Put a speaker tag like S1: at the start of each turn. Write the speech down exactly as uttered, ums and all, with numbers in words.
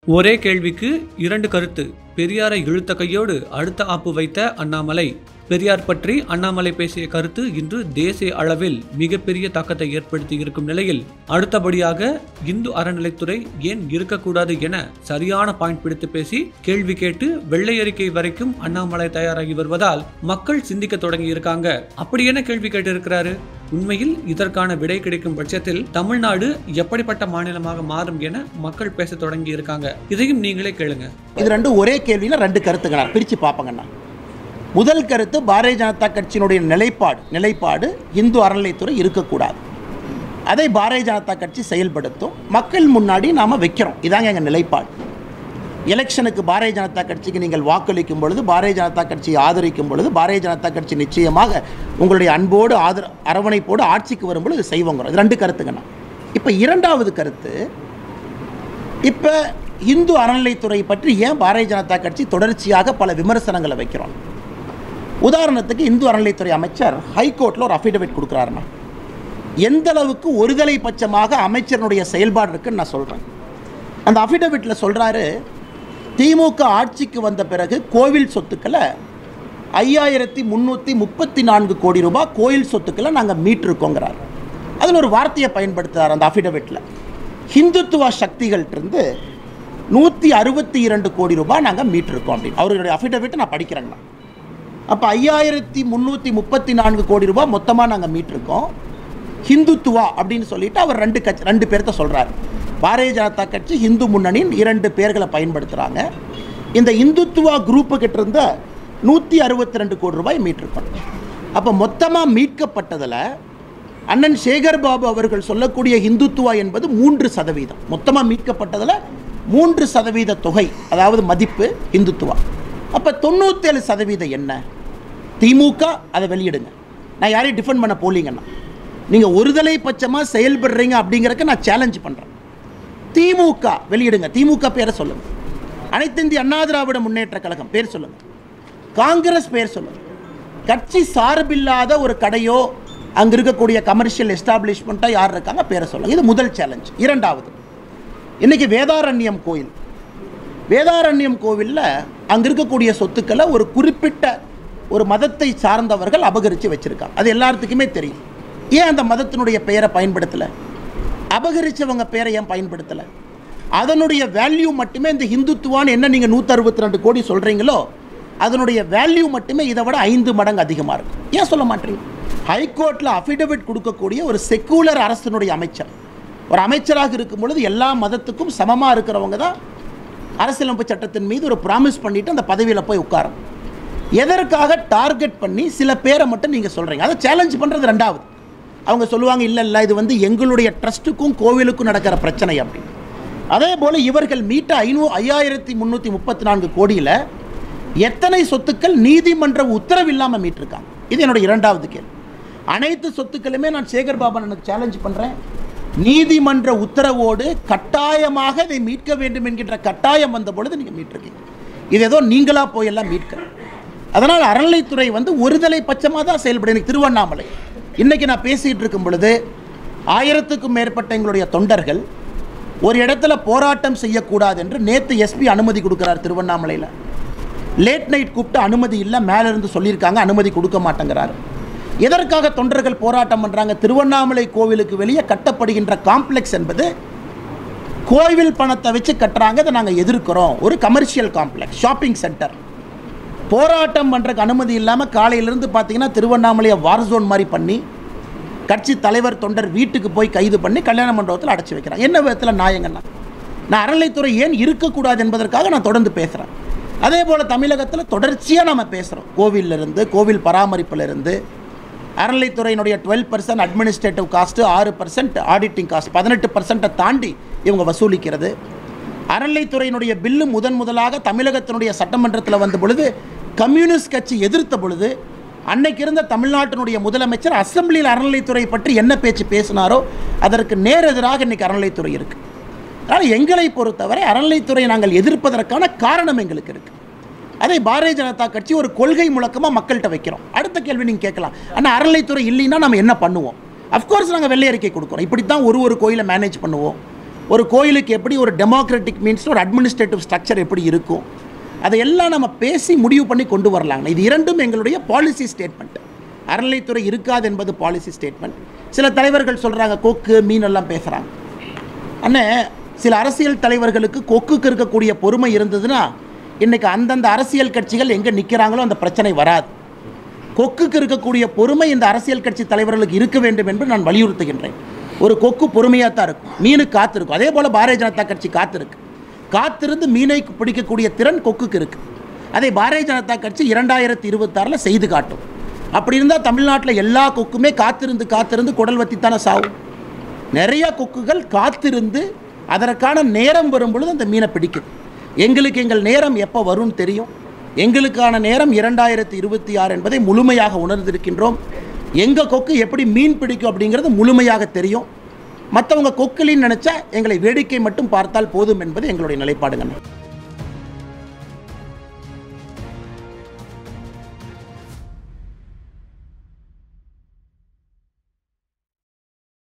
S1: ஒரே கேள்விக்கு இரண்டு கருத்து. பெரியாரை இழுத்த கையோடு அடுத்த ஆப்பு வைத்த அண்ணாமலை. பெரியார் பற்றி அண்ணாமலை பேசிய கருத்து இன்று தேசிய அளவில் மிகப்பெரிய தாக்கத்தை ஏற்படுத்தி இருக்கும் நிலையில் அடுத்தபடியாக இந்து அறநிலைத்துறை ஏன் இருக்கக்கூடாது என சரியான பாயிண்ட் பிடித்து பேசி கேள்வி கேட்டு வெள்ளை அறிக்கை வரைக்கும் அண்ணாமலை தயாராகி வருவதால் மக்கள் சிந்திக்க தொடங்கி இருக்காங்க. அப்படி என்ன கேள்வி கேட்டு இருக்கிறாரு? உண்மையில் இதற்கான விடை கிடைக்கும் பட்சத்தில் தமிழ்நாடு எப்படிப்பட்ட மாநிலமாக மாறும் என மக்கள் பேச தொடங்கி இருக்காங்க. இதையும் நீங்களே கேளுங்க.
S2: இது ரெண்டு ஒரே கேள்வியில ரெண்டு கருத்துக்களா பிரிச்சு பார்ப்பங்கண்ணா. முதல் கருத்து, பாரதிய ஜனதா கட்சியினுடைய நிலைப்பாடு நிலைப்பாடு இந்து அறநிலைத்துறை இருக்கக்கூடாது. அதை பாரதிய ஜனதா கட்சி செயல்படுத்தும், மக்கள் முன்னாடி நாம் வைக்கிறோம். இதாங்க எங்கள் நிலைப்பாடு. எலெக்ஷனுக்கு பாரதிய ஜனதா கட்சிக்கு நீங்கள் வாக்களிக்கும் பொழுது, பாரதிய ஜனதா கட்சியை ஆதரிக்கும் பொழுது, பாரதிய ஜனதா கட்சி நிச்சயமாக உங்களுடைய அன்போடு ஆதர அரவணைப்போடு ஆட்சிக்கு வரும்பொழுது செய்வோங்கிறோம். இது ரெண்டு கருத்துங்கண்ணா. இப்போ இரண்டாவது கருத்து, இப்போ இந்து அறநிலைத்துறை பற்றி ஏன் பாரதிய ஜனதா கட்சி தொடர்ச்சியாக பல விமர்சனங்களை வைக்கிறோம்? உதாரணத்துக்கு இந்து அறநிலைத்துறை அமைச்சர் ஹைகோர்ட்டில் ஒரு அஃபிடவிட் கொடுக்குறாருன்னா, எந்த அளவுக்கு ஒருதலை பட்சமாக அமைச்சருடைய செயல்பாடு இருக்குன்னு நான் சொல்கிறேன். அந்த அஃபிடவிட்டில் சொல்கிறாரு, திமுக ஆட்சிக்கு வந்த பிறகு கோவில் சொத்துக்களை ஐயாயிரத்தி முந்நூற்றி முப்பத்தி நான்கு கோடி ரூபாய் கோயில் சொத்துக்களை நாங்கள் மீட்டிருக்கோங்கிறார். அதில் ஒரு வார்த்தையை பயன்படுத்துகிறார் அந்த அஃபிடவிட்டில். ஹிந்துத்துவ சக்திகள்கிட்டருந்து நூற்றி அறுபத்தி இரண்டு கோடி ரூபாய் நாங்கள் மீட்டிருக்கோம் அப்படின்னு அவருடைய அஃபிடவிட்டை நான் படிக்கிறேங்கண்ணா. அப்போ ஐயாயிரத்தி முந்நூற்றி முப்பத்தி நான்கு கோடி ரூபாய் மொத்தமாக நாங்கள் மீட்டிருக்கோம். ஹிந்துத்துவா அப்படின்னு சொல்லிட்டு அவர் ரெண்டு கட்சி ரெண்டு பேர்த்த சொல்கிறார். பாரதிய ஜனதா கட்சி இந்து முன்னணியின் இரண்டு பேர்களை பயன்படுத்துகிறாங்க. இந்த இந்துத்துவா குரூப்பு கிட்ட இருந்த நூற்றி அறுபத்தி ரெண்டு கோடி ரூபாய் மீட்டிருக்கோம். அப்போ மொத்தமாக மீட்கப்பட்டதில் அண்ணன் சேகர் பாபு அவர்கள் சொல்லக்கூடிய இந்துத்துவா என்பது மூன்று சதவீதம். மொத்தமாக மீட்கப்பட்டதில் மூன்று சதவீத தொகை, அதாவது மதிப்பு இந்துத்துவா. அப்போ தொண்ணூற்றேழு சதவீதம் என்ன? திமுக அதை வெளியிடுங்க. நான் யாரையும் டிஃபெண்ட் பண்ண போலீங்கன்னா, நீங்கள் ஒருதலை பட்சமாக செயல்படுறீங்க அப்படிங்கிறக்க நான் சேலஞ்ச் பண்ணுறேன். திமுக வெளியிடுங்க. திமுக பேரை சொல்லுங்கள். அனைத்து இந்திய அண்ணா திராவிட முன்னேற்ற கழகம் பேர் சொல்லுங்கள். காங்கிரஸ் பேர் சொல்லுங்கள். கட்சி சார்பில்லாத ஒரு கடையோ அங்கே இருக்கக்கூடிய கமர்ஷியல் எஸ்டாப்ளிஷ்மெண்ட்டாக யார் இருக்காங்க பேரை சொல்லுங்கள். இது முதல் சேலஞ்ச். இரண்டாவது, இன்றைக்கி வேதாரண்யம் கோயில் வேதாரண்யம் கோவிலில் அங்கே இருக்கக்கூடிய சொத்துக்களை ஒரு குறிப்பிட்ட ஒரு மதத்தை சார்ந்தவர்கள் அபகரித்து வச்சுருக்காங்க. அது எல்லாத்துக்குமே தெரியும். ஏன் அந்த மதத்தினுடைய பெயரை பயன்படுத்தலை? அபகரித்தவங்க பெயரை ஏன் பயன்படுத்தலை? அதனுடைய வேல்யூ மட்டுமே இந்த ஹிந்துத்துவான்னு என்ன நீங்கள் நூற்றி அறுபத்தி ரெண்டு கோடி சொல்கிறீங்களோ அதனுடைய வேல்யூ மட்டுமே இதை விட ஐந்து மடங்கு அதிகமாக இருக்கும். ஏன் சொல்ல மாட்டீங்க? ஹைகோர்ட்டில் அஃபிடவிட் கொடுக்கக்கூடிய ஒரு செக்குலர் அரசினுடைய அமைச்சர், ஒரு அமைச்சராக இருக்கும் பொழுது எல்லா மதத்துக்கும் சமமாக இருக்கிறவங்க தான் அரசியலமைப்பு சட்டத்தின் மீது ஒரு ப்ராமிஸ் பண்ணிவிட்டு அந்த பதவியில் போய் உட்காரும். எதற்காக டார்கெட் பண்ணி சில பேரை மட்டும் நீங்கள் சொல்கிறீங்க? அதை சேலஞ்ச் பண்ணுறது ரெண்டாவது. அவங்க சொல்லுவாங்க, இல்லை இல்லை இது வந்து எங்களுடைய ட்ரஸ்ட்டுக்கும் கோவிலுக்கும் நடக்கிற பிரச்சனை அப்படின்னு. அதே போல் இவர்கள் மீட்ட ஐநூ ஐயாயிரத்தி முந்நூற்றி முப்பத்தி நான்கு கோடியில் எத்தனை சொத்துக்கள் நீதிமன்ற உத்தரவு இல்லாமல் மீட்டிருக்காங்க? இது என்னுடைய இரண்டாவது கேள்வி. அனைத்து சொத்துக்களுமே நான் சேகர் பாபு எனக்கு சேலஞ்ச் பண்ணுறேன். நீதிமன்ற உத்தரவோடு கட்டாயமாக இதை மீட்க வேண்டும் என்கின்ற கட்டாயம் வந்த பொழுது நீங்கள் மீட்டிருக்கீங்க. இது ஏதோ நீங்களா போயெல்லாம் மீட்க. அதனால் அறநிலைத்துறை வந்து ஒருதலை பட்சமாக தான் செயல்படும். எனக்கு திருவண்ணாமலை இன்றைக்கி நான் பேசிகிட்டு இருக்கும் பொழுது ஆயிரத்துக்கும் மேற்பட்ட எங்களுடைய தொண்டர்கள் ஒரு இடத்துல போராட்டம் செய்யக்கூடாது என்று நேற்று எஸ்பி அனுமதி கொடுக்குறார். திருவண்ணாமலையில் லேட் நைட் கூப்பிட்டு அனுமதி இல்லை, மேலிருந்து சொல்லியிருக்காங்க அனுமதி கொடுக்க மாட்டேங்கிறாரு. எதற்காக தொண்டர்கள் போராட்டம் பண்ணுறாங்க? திருவண்ணாமலை கோவிலுக்கு வெளியே கட்டப்படுகின்ற காம்ப்ளெக்ஸ் என்பது கோவில் பணத்தை வச்சு கட்டுறாங்க, அதை நாங்கள் எதிர்க்கிறோம். ஒரு கமர்ஷியல் காம்ப்ளெக்ஸ், ஷாப்பிங் சென்டர். போராட்டம் பண்ணுறதுக்கு அனுமதி இல்லாமல் காலையிலேருந்து பார்த்தீங்கன்னா திருவண்ணாமலையை வார் ஜோன் மாதிரி பண்ணி கட்சி தலைவர் தொண்டர் வீட்டுக்கு போய் கைது பண்ணி கல்யாண மண்டபத்தில் அடைச்சி வைக்கிறாங்க. என்ன விதத்தில் நியாயங்கண்ணா? நான் அறநிலைத்துறை ஏன் இருக்கக்கூடாது என்பதற்காக நான் தொடர்ந்து பேசுகிறேன். அதே போல் தமிழகத்தில் தொடர்ச்சியாக நம்ம பேசுகிறோம். கோவிலிருந்து, கோவில் பராமரிப்பிலிருந்து, அறநிலைத்துறையினுடைய டுவெல் பர்சன்ட் அட்மினிஸ்ட்ரேட்டிவ் காஸ்ட்டு, ஆறு பர்சன்ட் ஆடிட்டிங் காஸ்ட், பதினெட்டு பர்சன்ட்டை தாண்டி இவங்க வசூலிக்கிறது. அறநிலைத்துறையினுடைய பில்லு முதன் முதலாக தமிழகத்தினுடைய சட்டமன்றத்தில் வந்த பொழுது கம்யூனிஸ்ட் கட்சி எதிர்த்த பொழுது அன்னைக்கு இருந்த தமிழ்நாட்டினுடைய முதலமைச்சர் அசெம்பிளியில் அறநிலைத்துறை பற்றி என்ன பேச்சு பேசினாரோ அதற்கு நேர் எதிராக இன்றைக்கி அறநிலைத்துறை இருக்குது. அதனால் எங்களை பொறுத்தவரை அறநிலைத்துறையை நாங்கள் எதிர்ப்பதற்கான காரணம் எங்களுக்கு இருக்குது. அதை பாரதிய ஜனதா கட்சி ஒரு கொள்கை முழக்கமாக மக்கள்கிட்ட வைக்கிறோம். அடுத்த கேள்வி நீங்கள் கேட்கலாம், ஆனால் அறநிலைத்துறை இல்லைன்னா நம்ம என்ன பண்ணுவோம்? அஃப்கோர்ஸ் நாங்கள் வெள்ளை அறிக்கை கொடுக்குறோம். இப்படி தான் ஒரு ஒரு கோயிலை மேனேஜ் பண்ணுவோம். ஒரு கோயிலுக்கு எப்படி ஒரு டெமோக்ராட்டிக் மீன்ஸ் ஒரு அட்மினிஸ்ட்ரேட்டிவ் ஸ்ட்ரக்சர் எப்படி இருக்கும், அதையெல்லாம் நம்ம பேசி முடிவு பண்ணி கொண்டு வரலாங்க. இது இரண்டும் எங்களுடைய பாலிசி ஸ்டேட்மெண்ட். அறநிலைத்துறை இருக்காது என்பது பாலிசி ஸ்டேட்மெண்ட். சில தலைவர்கள் சொல்கிறாங்க கொக்கு மீன் எல்லாம் பேசுகிறாங்க. அண்ணே, சில அரசியல் தலைவர்களுக்கு கொக்குக்கு இருக்கக்கூடிய பொறுமை இருந்ததுன்னா இன்றைக்கி அந்தந்த அரசியல் கட்சிகள் எங்கே நிற்கிறாங்களோ அந்த பிரச்சனை வராது. கொக்குக்கு இருக்கக்கூடிய பொறுமை இந்த அரசியல் கட்சி தலைவர்களுக்கு இருக்க வேண்டும் என்று நான் வலியுறுத்துகின்றேன். ஒரு கொக்கு பொறுமையாக தான் இருக்கும், மீனுக்கு காத்திருக்கும். அதே போல் பாரதிய ஜனதா கட்சி காத்திருக்கு. காத்திருந்து மீனை பிடிக்கக்கூடிய திறன் கொக்குக்கு இருக்குது. அதை பாரதிய ஜனதா கட்சி இரண்டாயிரத்தி இருபத்தாறில் செய்து காட்டும். அப்படி இருந்தால் தமிழ்நாட்டில் எல்லா கொக்குமே காத்திருந்து காத்திருந்து குடல் வத்தித்தானே சாவும். நிறைய கொக்குகள் காத்திருந்து அதற்கான நேரம் வரும் பொழுது அந்த மீனை பிடிக்குது. எங்களுக்கு எங்கள் நேரம் எப்போ வரும்னு தெரியும். எங்களுக்கான நேரம் இரண்டாயிரத்தி இருபத்தி ஆறு என்பதை முழுமையாக உணர்ந்திருக்கின்றோம். எங்கள் கொக்கு எப்படி மீன் பிடிக்கும் அப்படிங்கிறது முழுமையாக தெரியும். மற்றவங்க கொக்குலின்னு நினச்சா எங்களை வேடிக்கை மட்டும் பார்த்தால் போதும் என்பது எங்களுடைய நிலைப்பாடுங்க.